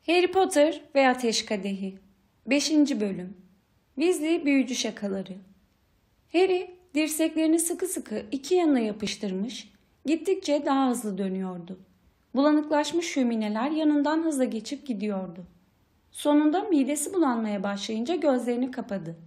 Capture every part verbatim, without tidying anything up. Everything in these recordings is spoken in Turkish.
Harry Potter ve Ateş Kadehi beşinci. Bölüm Weasley Büyücü Şakaları. Harry dirseklerini sıkı sıkı iki yanına yapıştırmış, gittikçe daha hızlı dönüyordu. Bulanıklaşmış şömineler yanından hızla geçip gidiyordu. Sonunda midesi bulanmaya başlayınca gözlerini kapadı.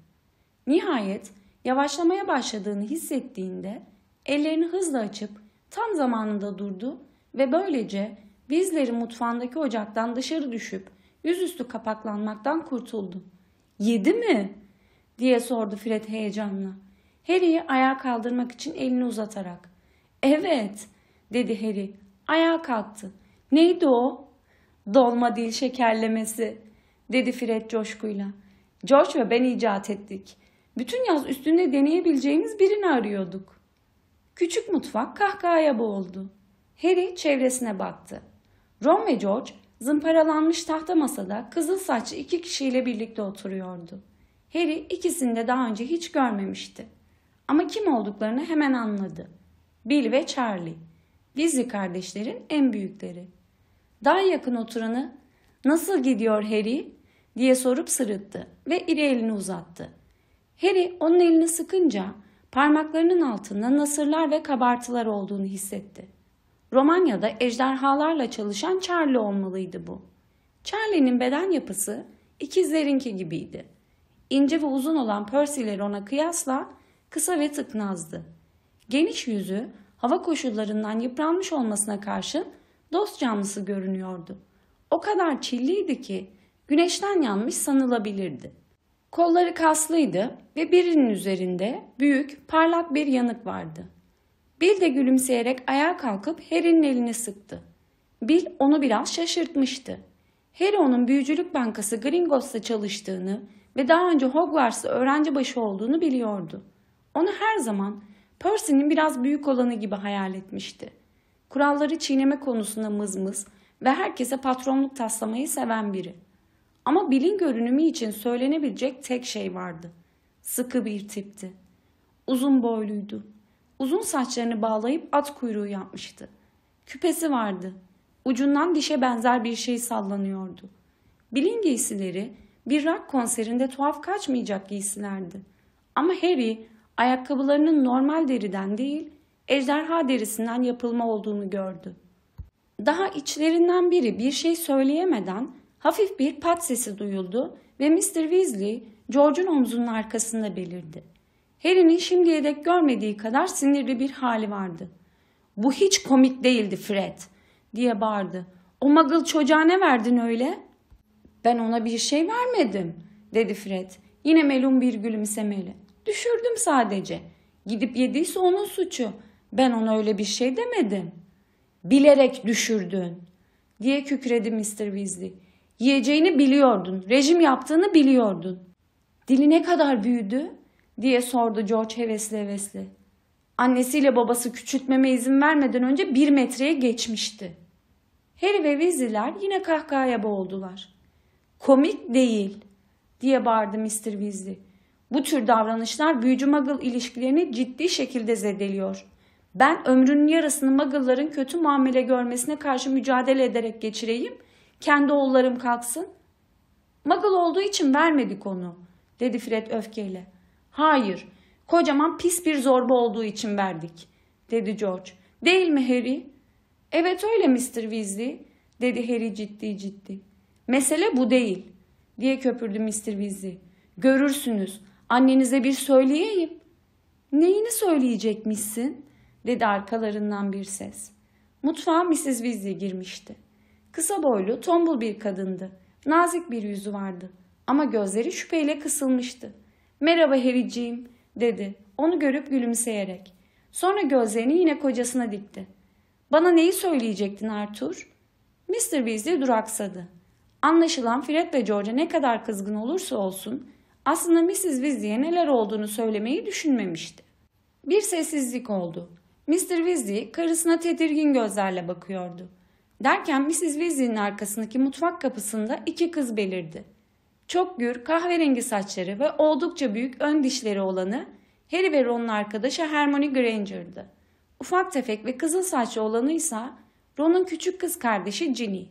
Nihayet yavaşlamaya başladığını hissettiğinde ellerini hızla açıp tam zamanında durdu ve böylece Weasley'lerin mutfağındaki ocaktan dışarı düşüp yüzüstü kapaklanmaktan kurtuldu. "Yedi mi?" diye sordu Fred heyecanla. Harry'i ayağa kaldırmak için elini uzatarak. "Evet," dedi Harry. Ayağa kalktı. "Neydi o?" "Dolma dil şekerlemesi," dedi Fred coşkuyla. "George ve ben icat ettik. Bütün yaz üstünde deneyebileceğimiz birini arıyorduk." Küçük mutfak kahkahaya boğuldu. Harry çevresine baktı. Ron ve George zımparalanmış tahta masada kızıl saçlı iki kişiyle birlikte oturuyordu. Harry ikisini de daha önce hiç görmemişti. Ama kim olduklarını hemen anladı. Bill ve Charlie, Weasley kardeşlerin en büyükleri. Daha yakın oturanı "Nasıl gidiyor Harry?" diye sorup sırıttı ve iri elini uzattı. Harry onun elini sıkınca parmaklarının altında nasırlar ve kabartılar olduğunu hissetti. Romanya'da ejderhalarla çalışan Charlie olmalıydı bu. Charlie'nin beden yapısı ikizlerinki gibiydi. İnce ve uzun olan Percy ile Ron'a kıyasla kısa ve tıknazdı. Geniş yüzü hava koşullarından yıpranmış olmasına karşın dost canlısı görünüyordu. O kadar çilliydi ki güneşten yanmış sanılabilirdi. Kolları kaslıydı ve birinin üzerinde büyük, parlak bir yanık vardı. Bill de gülümseyerek ayağa kalkıp Harry'nin elini sıktı. Bill onu biraz şaşırtmıştı. Harry onun büyücülük bankası Gringotts'ta çalıştığını ve daha önce Hogwarts'ta öğrenci başı olduğunu biliyordu. Onu her zaman Percy'nin biraz büyük olanı gibi hayal etmişti. Kuralları çiğneme konusunda mızmız ve herkese patronluk taslamayı seven biri. Ama Bill'in görünümü için söylenebilecek tek şey vardı. Sıkı bir tipti. Uzun boyluydu. Uzun saçlarını bağlayıp at kuyruğu yapmıştı. Küpesi vardı. Ucundan dişe benzer bir şey sallanıyordu. Bill'in giysileri bir rock konserinde tuhaf kaçmayacak giysilerdi. Ama Harry ayakkabılarının normal deriden değil, ejderha derisinden yapılma olduğunu gördü. Daha içlerinden biri bir şey söyleyemeden hafif bir pat sesi duyuldu ve mister Weasley George'un omzunun arkasında belirdi. Harry'nin şimdiye dek görmediği kadar sinirli bir hali vardı. "Bu hiç komik değildi Fred," diye bağırdı. "O muggle çocuğa ne verdin öyle?" "Ben ona bir şey vermedim," dedi Fred. Yine melun bir gülümsemeyle. "Düşürdüm sadece. Gidip yediyse onun suçu. Ben ona öyle bir şey demedim." "Bilerek düşürdün," diye kükredi mister Weasley. "Yiyeceğini biliyordun. Rejim yaptığını biliyordun." "Dili ne kadar büyüdü?" diye sordu George hevesli hevesli. "Annesiyle babası küçültmeme izin vermeden önce bir metreye geçmişti." Harry ve Weasley'ler yine kahkahaya boğuldular. "Komik değil," diye bağırdı mister Weasley. "Bu tür davranışlar büyücü-muggle ilişkilerini ciddi şekilde zedeliyor. Ben ömrünün yarısını muggle'ların kötü muamele görmesine karşı mücadele ederek geçireyim, kendi oğullarım kalksın." "Muggle olduğu için vermedik onu," dedi Fred öfkeyle. "Hayır, kocaman pis bir zorba olduğu için verdik," dedi George. "Değil mi Harry?" "Evet öyle mister Weasley," dedi Harry ciddi ciddi. "Mesele bu değil," diye köpürdü mister Weasley. "Görürsünüz, annenize bir söyleyeyim." "Neyini söyleyecekmişsin?" dedi arkalarından bir ses. Mutfağa missus Weasley girmişti. Kısa boylu, tombul bir kadındı. Nazik bir yüzü vardı ama gözleri şüpheyle kısılmıştı. "Merhaba Harry'ciğim," dedi onu görüp gülümseyerek. Sonra gözlerini yine kocasına dikti. "Bana neyi söyleyecektin Arthur?" mister Weasley duraksadı. Anlaşılan Fred ve George'a ne kadar kızgın olursa olsun aslında missus Weasley'e neler olduğunu söylemeyi düşünmemişti. Bir sessizlik oldu. mister Weasley karısına tedirgin gözlerle bakıyordu. Derken missus Weasley'nin arkasındaki mutfak kapısında iki kız belirdi. Çok gür, kahverengi saçları ve oldukça büyük ön dişleri olanı Harry ve Ron'un arkadaşı Hermione Granger'dı. Ufak tefek ve kızıl saçlı olanı ise Ron'un küçük kız kardeşi Ginny.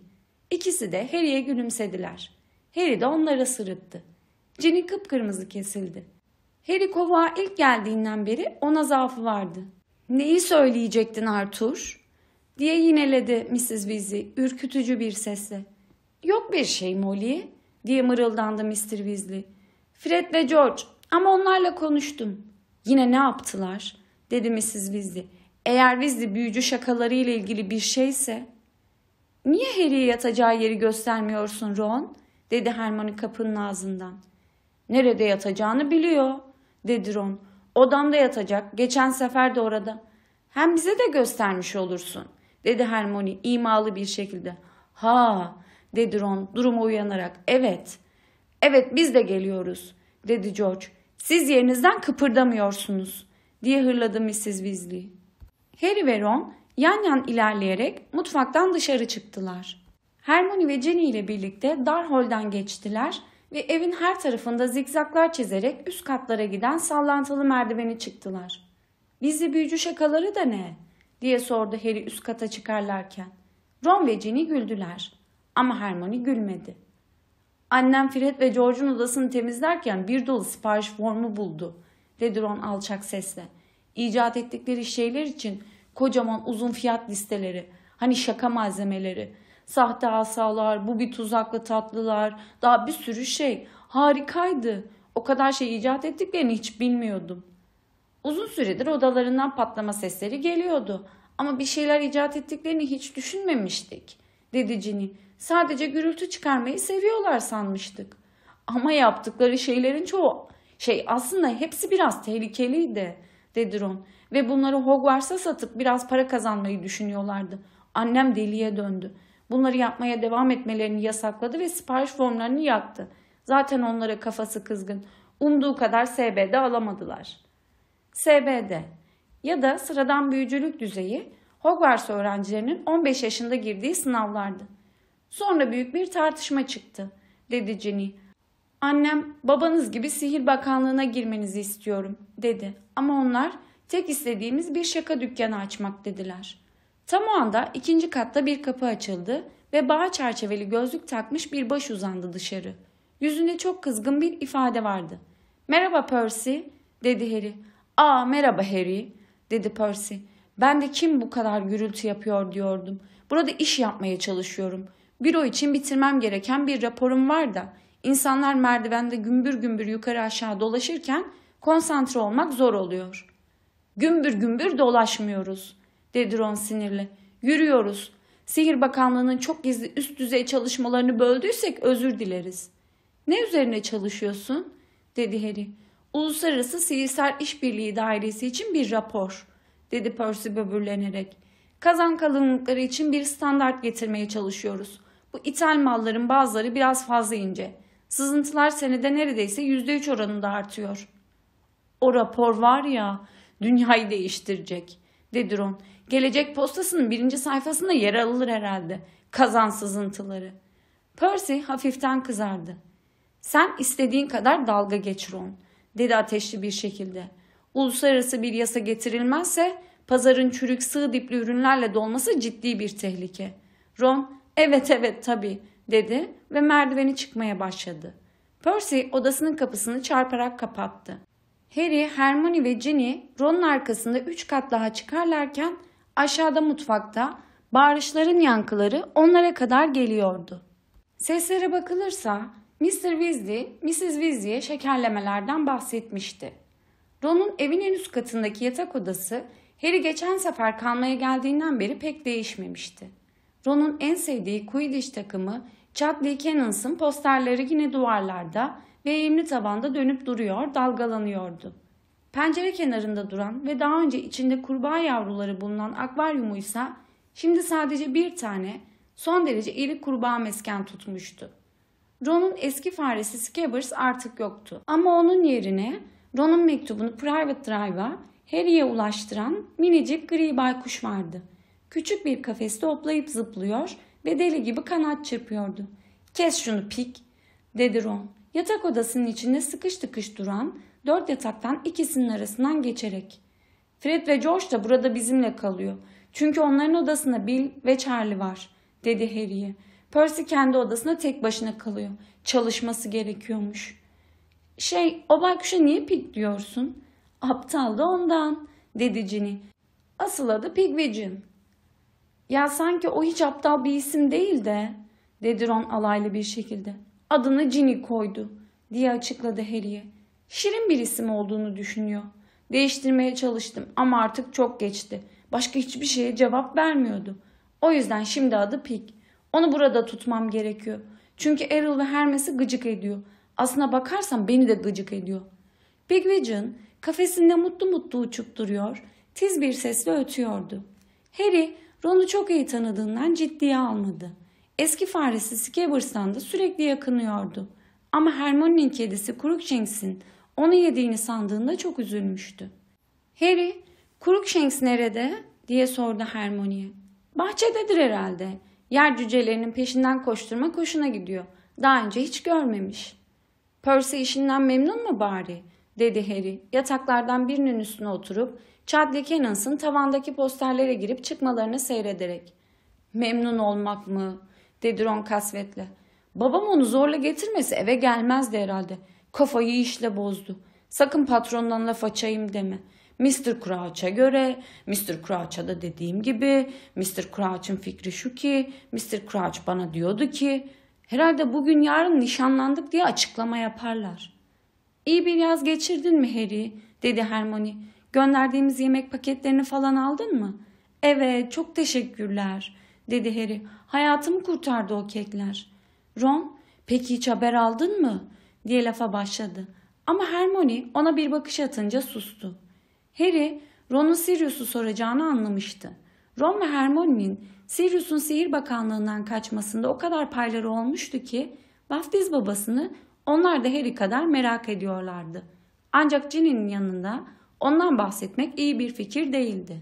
İkisi de Harry'e gülümsediler. Harry de onlara sırıttı. Ginny kıpkırmızı kesildi. Harry kovuğa ilk geldiğinden beri ona zaafı vardı. "Neyi söyleyecektin Arthur?" diye yineledi missus Weasley ürkütücü bir sesle. "Yok bir şey Molly," diye mırıldandı mister Weasley. "Fred ve George, ama onlarla konuştum." "Yine ne yaptılar?" dedi missus Weasley. "Eğer Weasley büyücü şakalarıyla ilgili bir şeyse..." "Niye Harry'e yatacağı yeri göstermiyorsun Ron?" dedi Hermione kapının ağzından. "Nerede yatacağını biliyor," dedi Ron. "Odamda yatacak. Geçen sefer de orada." "Hem bize de göstermiş olursun," dedi Hermione imalı bir şekilde. "Ha," dedi Ron duruma uyanarak. "Evet, evet biz de geliyoruz," dedi George. "Siz yerinizden kıpırdamıyorsunuz," diye hırladı missus Weasley. Harry ve Ron yan yan ilerleyerek mutfaktan dışarı çıktılar. Hermione ve Ginny ile birlikte dar holden geçtiler ve evin her tarafında zikzaklar çizerek üst katlara giden sallantılı merdiveni çıktılar. "Gizli büyücü şakaları da ne?" diye sordu Harry üst kata çıkarlarken. Ron ve Ginny güldüler ama Hermione gülmedi. "Annem Fred ve George'un odasını temizlerken bir dolu sipariş formu buldu," dedi Ron alçak sesle. "İcat ettikleri şeyler için kocaman uzun fiyat listeleri, hani şaka malzemeleri, sahte asalar, bu bir tuzaklı tatlılar, daha bir sürü şey. Harikaydı. O kadar şey icat ettiklerini hiç bilmiyordum." "Uzun süredir odalarından patlama sesleri geliyordu ama bir şeyler icat ettiklerini hiç düşünmemiştik," dedi Ginny. "Sadece gürültü çıkarmayı seviyorlar sanmıştık. Ama yaptıkları şeylerin çoğu, şey aslında hepsi biraz tehlikeliydi," dedi Ron. "Ve bunları Hogwarts'a satıp biraz para kazanmayı düşünüyorlardı. Annem deliye döndü. Bunları yapmaya devam etmelerini yasakladı ve sipariş formlarını yaktı. Zaten onlara kafası kızgın. Umduğu kadar S B D alamadılar." S B D ya da sıradan büyücülük düzeyi Hogwarts öğrencilerinin on beş yaşında girdiği sınavlardı. "Sonra büyük bir tartışma çıktı," dedi Ginny. "Annem babanız gibi sihir bakanlığına girmenizi istiyorum," dedi. "Ama onlar tek istediğimiz bir şaka dükkanı açmak," dediler. Tam o anda ikinci katta bir kapı açıldı ve bağ çerçeveli gözlük takmış bir baş uzandı dışarı. Yüzünde çok kızgın bir ifade vardı. "Merhaba Percy," dedi Harry. "Aa merhaba Harry," dedi Percy. "Ben de kim bu kadar gürültü yapıyor diyordum. Burada iş yapmaya çalışıyorum. Büro için bitirmem gereken bir raporum var da insanlar merdivende gümbür gümbür yukarı aşağı dolaşırken konsantre olmak zor oluyor." "Gümbür gümbür dolaşmıyoruz," dedi Ron sinirli. "Yürüyoruz. Sihir Bakanlığı'nın çok gizli üst düzey çalışmalarını böldüysek özür dileriz." "Ne üzerine çalışıyorsun?" dedi Harry. "Uluslararası Sihirsel İşbirliği Dairesi için bir rapor," dedi Percy böbürlenerek. "Kazan kalınlıkları için bir standart getirmeye çalışıyoruz. Bu ithal malların bazıları biraz fazla ince. Sızıntılar senede neredeyse yüzde üç oranında artıyor." "O rapor var ya, dünyayı değiştirecek," dedi Ron. "Gelecek postasının birinci sayfasında yer alır herhalde. Kazan sızıntıları." Percy hafiften kızardı. "Sen istediğin kadar dalga geç Ron," dedi ateşli bir şekilde. "Uluslararası bir yasa getirilmezse pazarın çürük sığ dipli ürünlerle dolması ciddi bir tehlike." Ron, "Evet evet tabii," dedi ve merdiveni çıkmaya başladı. Percy odasının kapısını çarparak kapattı. Harry, Hermione ve Ginny Ron'un arkasında üç kat daha çıkarlarken aşağıda mutfakta bağırışların yankıları onlara kadar geliyordu. Seslere bakılırsa mister Weasley, missus Weasley'e şekerlemelerden bahsetmişti. Ron'un evin en üst katındaki yatak odası Harry geçen sefer kalmaya geldiğinden beri pek değişmemişti. Ron'un en sevdiği Quidditch takımı Chudley Cannons'ın posterleri yine duvarlarda ve eğimli tavanda dönüp duruyor, dalgalanıyordu. Pencere kenarında duran ve daha önce içinde kurbağa yavruları bulunan akvaryumuysa şimdi sadece bir tane son derece iri kurbağa mesken tutmuştu. Ron'un eski faresi Scabbers artık yoktu. Ama onun yerine Ron'un mektubunu Private Drive'a Harry'e ulaştıran minicik gri baykuş vardı. Küçük bir kafeste hoplayıp zıplıyor ve deli gibi kanat çırpıyordu. "Kes şunu Pik," dedi Ron. Yatak odasının içinde sıkış tıkış duran dört yataktan ikisinin arasından geçerek. "Fred ve George da burada bizimle kalıyor. Çünkü onların odasında Bill ve Charlie var," dedi Harry'e. Percy kendi odasına tek başına kalıyor. Çalışması gerekiyormuş. Şey, o baykuşa niye Pig diyorsun? Aptal da ondan, dedi Ginny. Asıl adı Pigwidgeon. Ya sanki o hiç aptal bir isim değil de, dedi Ron alaylı bir şekilde. Adını Ginny koydu, diye açıkladı Harry'ye. Şirin bir isim olduğunu düşünüyor. Değiştirmeye çalıştım ama artık çok geçti. Başka hiçbir şeye cevap vermiyordu. O yüzden şimdi adı Pig. Onu burada tutmam gerekiyor. Çünkü Errol ve Hermes'i gıcık ediyor. Aslına bakarsan beni de gıcık ediyor. Pigwidgeon kafesinde mutlu mutlu uçup duruyor, tiz bir sesle ötüyordu. Harry, Ron'u çok iyi tanıdığından ciddiye almadı. Eski faresi Scabbers'tan da sürekli yakınıyordu. Ama Hermione'nin kedisi Crookshanks'in onu yediğini sandığında çok üzülmüştü. Harry, Crookshanks nerede? Diye sordu Hermione'ye. Bahçededir herhalde. Yer cücelerinin peşinden koşturma hoşuna gidiyor. Daha önce hiç görmemiş. Percy işinden memnun mu bari? Dedi Harry yataklardan birinin üstüne oturup Chudley Cannons'ın tavandaki posterlere girip çıkmalarını seyrederek. Memnun olmak mı? Dedi Ron kasvetle. Babam onu zorla getirmesi eve gelmezdi herhalde. Kafayı işle bozdu. Sakın patrondan laf açayım deme. mister Crouch'a göre, mister Crouch'a da dediğim gibi, mister Crouch'ın fikri şu ki, mister Crouch bana diyordu ki, herhalde bugün yarın nişanlandık diye açıklama yaparlar. İyi bir yaz geçirdin mi Harry? Dedi Hermione. Gönderdiğimiz yemek paketlerini falan aldın mı? Evet, çok teşekkürler, dedi Harry. Hayatımı kurtardı o kekler. Ron, peki hiç haber aldın mı? Diye lafa başladı. Ama Hermione ona bir bakış atınca sustu. Harry, Ron'un Sirius'u soracağını anlamıştı. Ron ve Hermione'nin Sirius'un sihir bakanlığından kaçmasında o kadar payları olmuştu ki vaftiz babasını onlar da Harry kadar merak ediyorlardı. Ancak Ginny'nin yanında ondan bahsetmek iyi bir fikir değildi.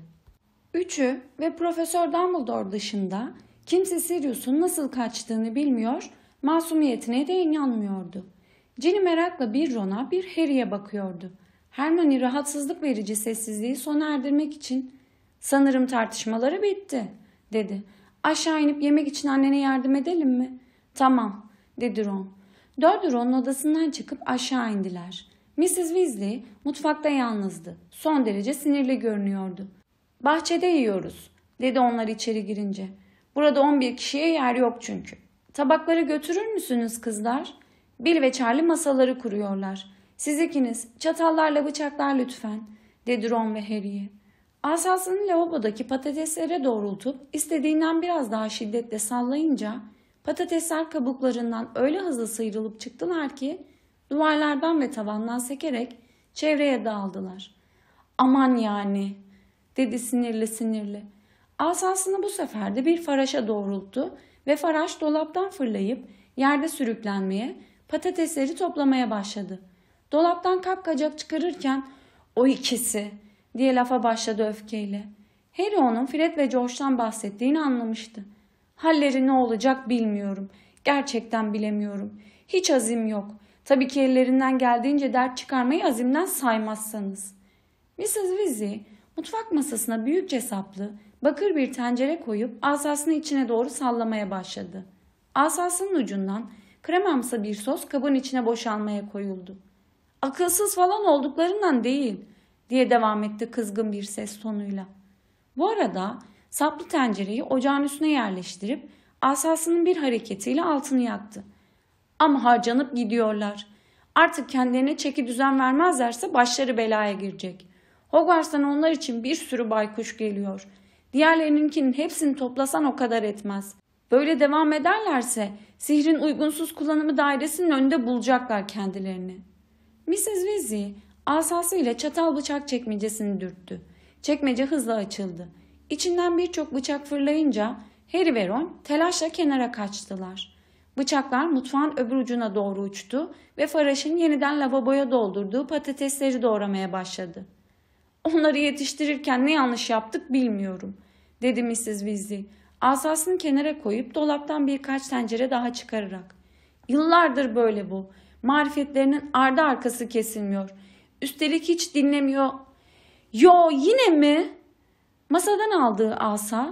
Üçü ve Profesör Dumbledore dışında kimse Sirius'un nasıl kaçtığını bilmiyor, masumiyetine de inanmıyordu. Ginny merakla bir Ron'a bir Harry'e bakıyordu. Hermione rahatsızlık verici sessizliği sona erdirmek için "Sanırım tartışmaları bitti," dedi. "Aşağı inip yemek için annene yardım edelim mi?" "Tamam," dedi Ron. Dördü Ron'un odasından çıkıp aşağı indiler. missus Weasley mutfakta yalnızdı. Son derece sinirli görünüyordu. "Bahçede yiyoruz," dedi onlar içeri girince. "Burada on bir kişiye yer yok çünkü." "Tabakları götürür müsünüz kızlar?" "Bill ve Charlie masaları kuruyorlar. Siz ikiniz çatallarla bıçaklar lütfen," dedi Ron ve Harry'ye. Asasını lavabodaki patateslere doğrultup istediğinden biraz daha şiddetle sallayınca patatesler kabuklarından öyle hızlı sıyrılıp çıktılar ki duvarlardan ve tavandan sekerek çevreye dağıldılar. "Aman yani," dedi sinirli sinirli. Asasını bu sefer de bir faraşa doğrulttu ve faraş dolaptan fırlayıp yerde sürüklenmeye, patatesleri toplamaya başladı. Dolaptan kapkacak çıkarırken "O ikisi," diye lafa başladı öfkeyle. Harry onun Fred ve George'dan bahsettiğini anlamıştı. "Halleri ne olacak bilmiyorum. Gerçekten bilemiyorum. Hiç azim yok. Tabii ki ellerinden geldiğince dert çıkarmayı azimden saymazsanız." missus Weasley mutfak masasına büyükçe saplı, bakır bir tencere koyup asasını içine doğru sallamaya başladı. Asasının ucundan kremamsı bir sos kabın içine boşalmaya koyuldu. "Akılsız falan olduklarından değil," diye devam etti kızgın bir ses tonuyla. Bu arada saplı tencereyi ocağın üstüne yerleştirip asasının bir hareketiyle altını yaktı. "Ama harcanıp gidiyorlar. Artık kendilerine çeki düzen vermezlerse başları belaya girecek. Hogwarts'tan onlar için bir sürü baykuş geliyor. Diğerlerininkinin hepsini toplasan o kadar etmez. Böyle devam ederlerse sihrin uygunsuz kullanımı dairesinin önünde bulacaklar kendilerini." missus Weasley asasıyla çatal bıçak çekmecesini dürttü. Çekmece hızla açıldı. İçinden birçok bıçak fırlayınca Harry ve Ron telaşla kenara kaçtılar. Bıçaklar mutfağın öbür ucuna doğru uçtu ve faraşın yeniden lavaboya doldurduğu patatesleri doğramaya başladı. "Onları yetiştirirken ne yanlış yaptık bilmiyorum," dedi missus Weasley. Asasını kenara koyup dolaptan birkaç tencere daha çıkararak. "Yıllardır böyle bu. Marifetlerinin ardı arkası kesilmiyor. Üstelik hiç dinlemiyor." "Yo, yine mi?" Masadan aldığı asa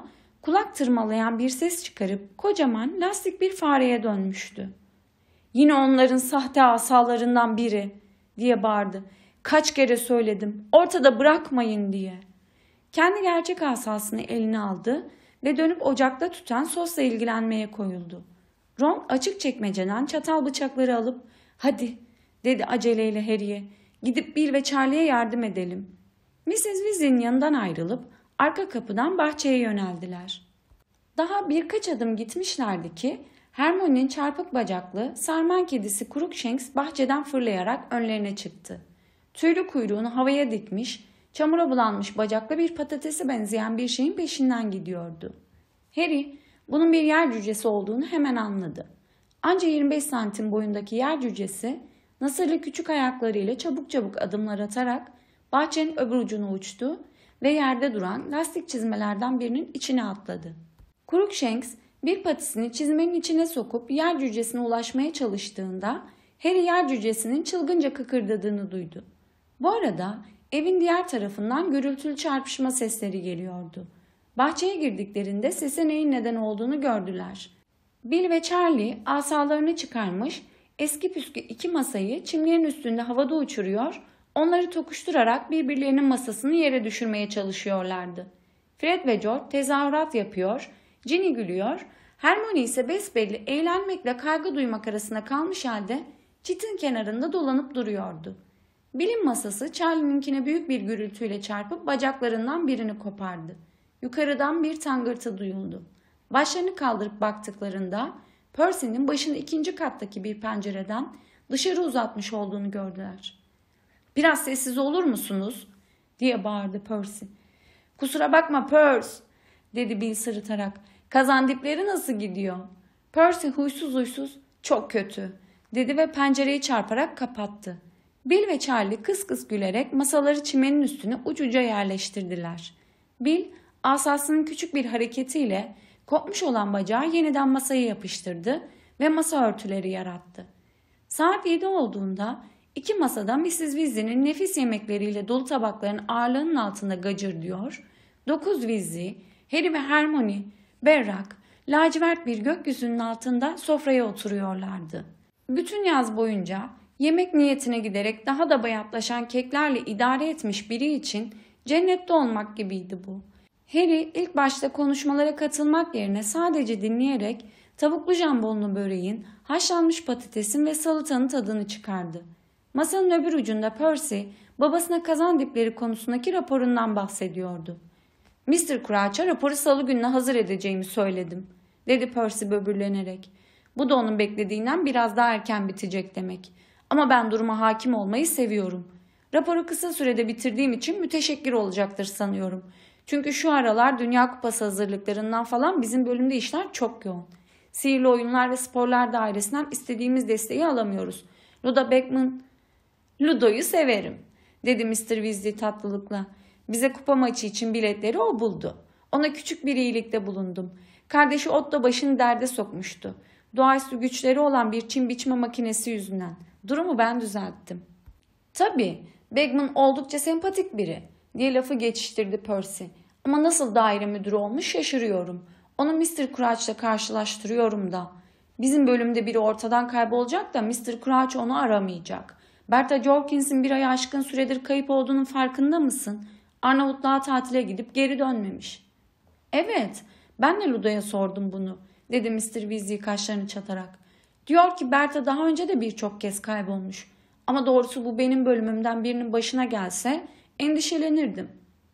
kulak tırmalayan bir ses çıkarıp kocaman lastik bir fareye dönmüştü. "Yine onların sahte asalarından biri," diye bağırdı. "Kaç kere söyledim, ortada bırakmayın," diye. Kendi gerçek asasını eline aldı ve dönüp ocakta tüten sosla ilgilenmeye koyuldu. Ron açık çekmeceden çatal bıçakları alıp "Hadi," dedi aceleyle Harry'e, "gidip Bill ve Charlie'ye yardım edelim." missus Weasley'nin yanından ayrılıp arka kapıdan bahçeye yöneldiler. Daha birkaç adım gitmişlerdi ki Hermione'nin çarpık bacaklı sarman kedisi Crookshanks bahçeden fırlayarak önlerine çıktı. Tüylü kuyruğunu havaya dikmiş, çamura bulanmış bacaklı bir patatese benzeyen bir şeyin peşinden gidiyordu. Harry bunun bir yer cücesi olduğunu hemen anladı. Anca yirmi beş santim boyundaki yer cücesi nasırlı küçük ayaklarıyla çabuk çabuk adımlar atarak bahçenin öbür ucuna uçtu ve yerde duran lastik çizmelerden birinin içine atladı. Crookshanks bir patisini çizmenin içine sokup yer cücesine ulaşmaya çalıştığında Harry yer cücesinin çılgınca kıkırdadığını duydu. Bu arada evin diğer tarafından gürültülü çarpışma sesleri geliyordu. Bahçeye girdiklerinde sese neyin neden olduğunu gördüler. Bill ve Charlie asalarını çıkarmış, eski püskü iki masayı çimlerin üstünde havada uçuruyor, onları tokuşturarak birbirlerinin masasını yere düşürmeye çalışıyorlardı. Fred ve George tezahürat yapıyor, Ginny gülüyor, Hermione ise besbelli eğlenmekle kaygı duymak arasında kalmış halde çitin kenarında dolanıp duruyordu. Bill'in masası Charlie'ninkine büyük bir gürültüyle çarpıp bacaklarından birini kopardı. Yukarıdan bir tangırtı duyuldu. Başlarını kaldırıp baktıklarında Percy'nin başını ikinci kattaki bir pencereden dışarı uzatmış olduğunu gördüler. "Biraz sessiz olur musunuz?" diye bağırdı Percy. "Kusura bakma Percy," dedi Bill sırıtarak. "Kazandipleri nasıl gidiyor?" Percy huysuz huysuz "Çok kötü," dedi ve pencereyi çarparak kapattı. Bill ve Charlie kıs kıs gülerek masaları çimenin üstüne ucuca yerleştirdiler. Bill asasının küçük bir hareketiyle kopmuş olan bacağı yeniden masaya yapıştırdı ve masa örtüleri yarattı. Saat yedi olduğunda iki masada missus Weasley'nin nefis yemekleriyle dolu tabakların ağırlığının altında gacır diyor, dokuz Weasley, Harry ve Hermione, berrak, lacivert bir gökyüzünün altında sofraya oturuyorlardı. Bütün yaz boyunca yemek niyetine giderek daha da bayatlaşan keklerle idare etmiş biri için cennette olmak gibiydi bu. Harry ilk başta konuşmalara katılmak yerine sadece dinleyerek tavuklu jambonlu böreğin, haşlanmış patatesin ve salatanın tadını çıkardı. Masanın öbür ucunda Percy, babasına kazandipleri konusundaki raporundan bahsediyordu. "mister Crouch'a raporu salı gününe hazır edeceğimi söyledim," dedi Percy böbürlenerek. "Bu da onun beklediğinden biraz daha erken bitecek demek. Ama ben duruma hakim olmayı seviyorum. Raporu kısa sürede bitirdiğim için müteşekkir olacaktır sanıyorum. Çünkü şu aralar Dünya Kupası hazırlıklarından falan bizim bölümde işler çok yoğun. Sihirli Oyunlar ve Sporlar Dairesi'nden istediğimiz desteği alamıyoruz. Ludo Beckman..." "Ludo'yu severim," dedi mister Weasley tatlılıkla. "Bize kupa maçı için biletleri o buldu. Ona küçük bir iyilikte bulundum. Kardeşi Otto başını derde sokmuştu. Doğaüstü güçleri olan bir çim biçme makinesi yüzünden. Durumu ben düzelttim." "Tabii, Beckman oldukça sempatik biri," diye lafı geçiştirdi Percy. "Ama nasıl daire müdürü olmuş şaşırıyorum. Onu mister Crouch'la karşılaştırıyorum da. Bizim bölümde biri ortadan kaybolacak da mister Crouch onu aramayacak. Bertha Jorkins'in bir aya aşkın süredir kayıp olduğunun farkında mısın? Arnavutluğa tatile gidip geri dönmemiş." "Evet, ben de Ludo'ya sordum bunu," dedi mister Weasley kaşlarını çatarak. "Diyor ki Bertha daha önce de birçok kez kaybolmuş. Ama doğrusu bu benim bölümümden birinin başına gelse endişelenirdim."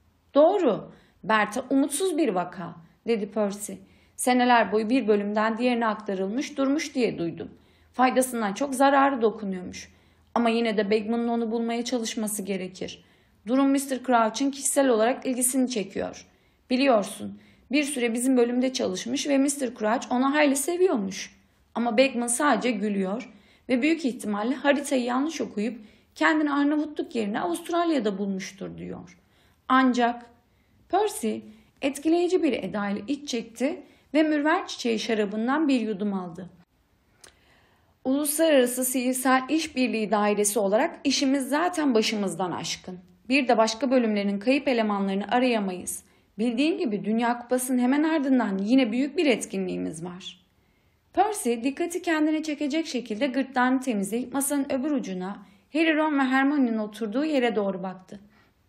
"Doğru, Bertha umutsuz bir vaka," dedi Percy. "Seneler boyu bir bölümden diğerine aktarılmış durmuş diye duydum. Faydasından çok zararı dokunuyormuş. Ama yine de Beckman'ın onu bulmaya çalışması gerekir. Durum mister Crouch'ın kişisel olarak ilgisini çekiyor. Biliyorsun, bir süre bizim bölümde çalışmış ve mister Crouch onu hayli seviyormuş. Ama Beckman sadece gülüyor ve büyük ihtimalle haritayı yanlış okuyup kendini Arnavutluk yerine Avustralya'da bulmuştur diyor. Ancak..." Percy etkileyici bir edayla iç çekti ve mürver çiçeği şarabından bir yudum aldı. "Uluslararası Sihirsel İşbirliği Dairesi olarak işimiz zaten başımızdan aşkın. Bir de başka bölümlerin kayıp elemanlarını arayamayız. Bildiğin gibi Dünya Kupası'nın hemen ardından yine büyük bir etkinliğimiz var. Percy dikkati kendine çekecek şekilde gırtlağını temizleyip masanın öbür ucuna Harry, Ron ve Hermione'nin oturduğu yere doğru baktı.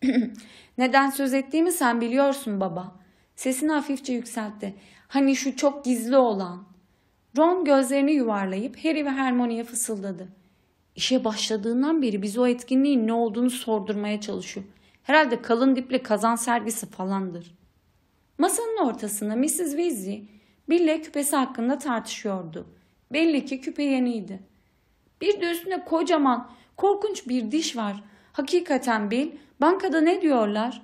Neden söz ettiğimi sen biliyorsun baba. Sesini hafifçe yükseltti. Hani şu çok gizli olan. Ron gözlerini yuvarlayıp Harry ve Hermione'ye fısıldadı. İşe başladığından beri bize o etkinliğin ne olduğunu sordurmaya çalışıyor. Herhalde kalın dipli kazan sergisi falandır. Masanın ortasında missus Weasley Bill'le küpesi hakkında tartışıyordu. Belli ki küpe yeniydi. Bir de üstünde kocaman, korkunç bir diş var. Hakikaten Bill, bankada ne diyorlar?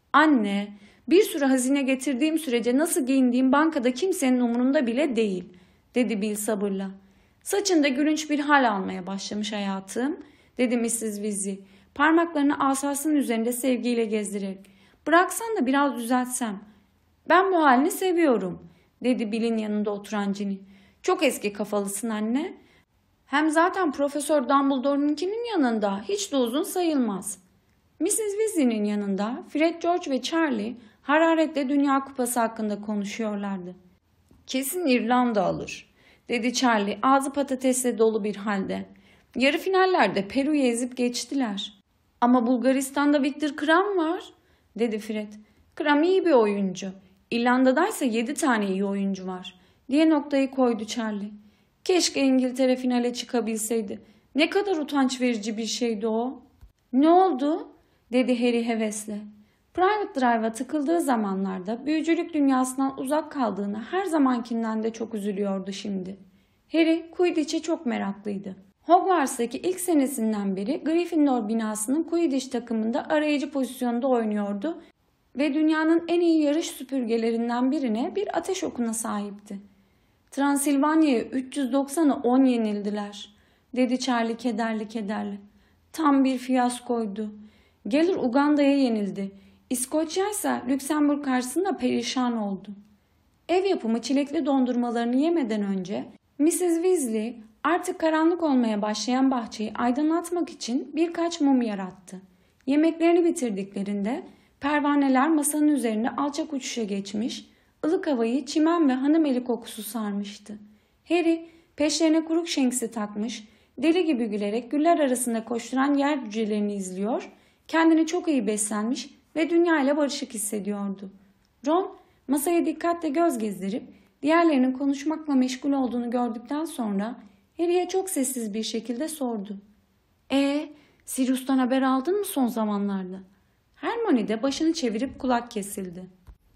Anne, bir sürü hazine getirdiğim sürece nasıl giyindiğim bankada kimsenin umurunda bile değil, dedi Bill sabırla. Saçında gülünç bir hal almaya başlamış hayatım, dedi missus Weasley. Parmaklarını asasının üzerinde sevgiyle gezdirerek. Bıraksan da biraz düzeltsem. Ben bu halini seviyorum, dedi Bill'in yanında oturan Ginny. Çok eski kafalısın anne. Hem zaten Profesör Dumbledore'unkinin yanında hiç de uzun sayılmaz. missus Weasley'nin yanında Fred, George ve Charlie hararetle Dünya Kupası hakkında konuşuyorlardı. Kesin İrlanda alır, dedi Charlie ağzı patatesle dolu bir halde. Yarı finallerde Peru'yu ezip geçtiler. Ama Bulgaristan'da Viktor Kram var, dedi Fred. Kram iyi bir oyuncu. İrlanda'daysa yedi tane iyi oyuncu var, diye noktayı koydu Charlie. Keşke İngiltere finale çıkabilseydi. Ne kadar utanç verici bir şeydi o. Ne oldu? Dedi Harry hevesle. Private Drive'a tıkıldığı zamanlarda büyücülük dünyasından uzak kaldığını her zamankinden de çok üzülüyordu şimdi. Harry Quidditch'e çok meraklıydı. Hogwarts'taki ilk senesinden beri Gryffindor binasının Quidditch takımında arayıcı pozisyonda oynuyordu ve dünyanın en iyi yarış süpürgelerinden birine bir ateş okuna sahipti. Transilvanya'ya üç yüz doksan'a on yenildiler, dedi Charlie kederli kederli. Tam bir fiyaskoydu. Gelir Uganda'ya yenildi. İskoçya ise Lüksemburg karşısında perişan oldu. Ev yapımı çilekli dondurmalarını yemeden önce missus Weasley artık karanlık olmaya başlayan bahçeyi aydınlatmak için birkaç mum yarattı. Yemeklerini bitirdiklerinde pervaneler masanın üzerinde alçak uçuşa geçmiş, ılık havayı çimen ve hanımeli kokusu sarmıştı. Harry peşlerine kuruk şenksi takmış, deli gibi gülerek güller arasında koşturan yer cücelerini izliyor, kendini çok iyi beslenmiş ve dünya ile barışık hissediyordu. Ron masaya dikkatle göz gezdirip diğerlerinin konuşmakla meşgul olduğunu gördükten sonra Harry'e çok sessiz bir şekilde sordu. "Ee, Sirius'tan haber aldın mı son zamanlarda?" Hermione de başını çevirip kulak kesildi.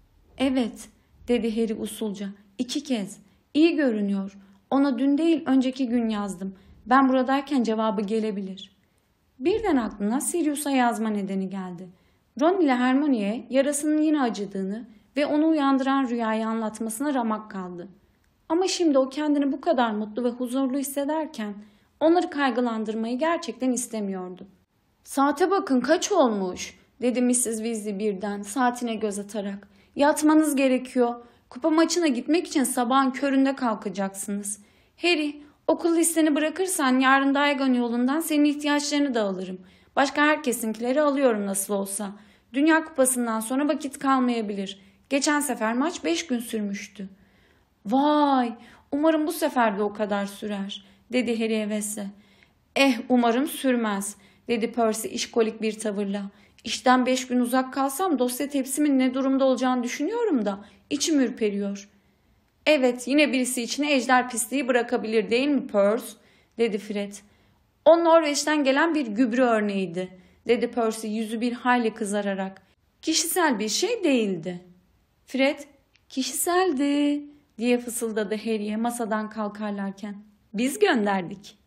"Evet," dedi Harry usulca. "İki kez. İyi görünüyor. Ona dün değil önceki gün yazdım. Ben buradayken cevabı gelebilir." Birden aklına Sirius'a yazma nedeni geldi. Ron ile Hermione'ye yarasının yine acıdığını ve onu uyandıran rüyayı anlatmasına ramak kaldı. Ama şimdi o kendini bu kadar mutlu ve huzurlu hissederken onları kaygılandırmayı gerçekten istemiyordu. "Saate bakın kaç olmuş?" dedi missus Weasley birden saatine göz atarak. "Yatmanız gerekiyor. Kupa maçına gitmek için sabahın köründe kalkacaksınız. Harry, okul listeni bırakırsan yarın Diagon yolundan senin ihtiyaçlarını da alırım. Başka herkesinkileri alıyorum nasıl olsa. Dünya Kupası'ndan sonra vakit kalmayabilir. Geçen sefer maç beş gün sürmüştü." "Vay, umarım bu sefer de o kadar sürer," dedi Harry hevesle. "Eh, umarım sürmez," dedi Percy işkolik bir tavırla. "İşten beş gün uzak kalsam dosya tepsimin ne durumda olacağını düşünüyorum da içim ürperiyor." "Evet, yine birisi içine ejder pisliği bırakabilir değil mi Percy?" dedi Fred. "O Norveç'ten gelen bir gübre örneğiydi," dedi Percy yüzü bir hayli kızararak. "Kişisel bir şey değildi." Fred, "Kişiseldi," diye fısıldadı Harry'e masadan kalkarlarken. "Biz gönderdik."